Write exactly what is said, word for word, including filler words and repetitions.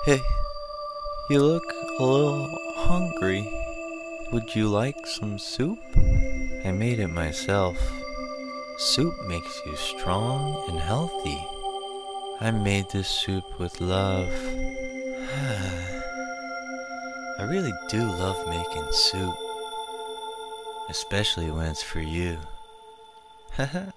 Hey, you look a little hungry. Would you like some soup? I made it myself. Soup makes you strong and healthy. I made this soup with love. I really do love making soup, especially when it's for you. Haha.